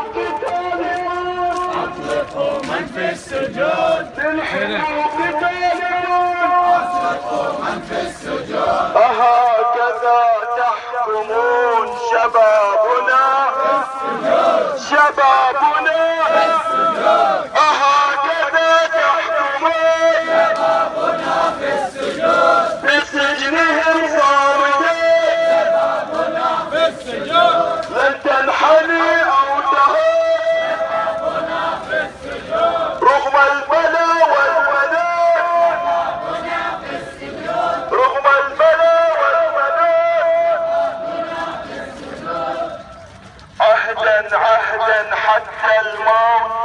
أطلقوا من في السجود للحلم قتالهم أطلقوا من في السجود أهكذا تحكمون شبابنا شبابنا أهكذا تحكمون شبابنا في السجود بسجنهم صامدين شبابنا في السجود لن تنحني أو تهان شبابنا في السجود رغم البلاء والمنان شبابنا في السجود رغم البلاء والمنان عهدا عهدا حتى الموت